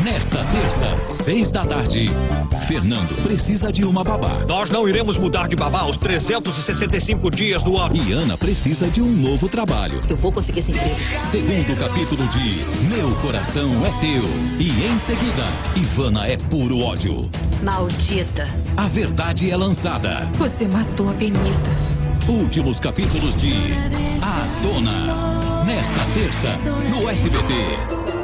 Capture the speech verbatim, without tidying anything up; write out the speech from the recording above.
Nesta terça, seis da tarde, Fernando precisa de uma babá. Nós não iremos mudar de babá aos trezentos e sessenta e cinco dias do ano. E Ana precisa de um novo trabalho. Eu vou conseguir esse emprego. Segundo capítulo de Meu Coração é Teu. E em seguida, Ivana é puro ódio. Maldita. A verdade é lançada. Você matou a Benita. Últimos capítulos de A Dona. Nesta terça, no S B T.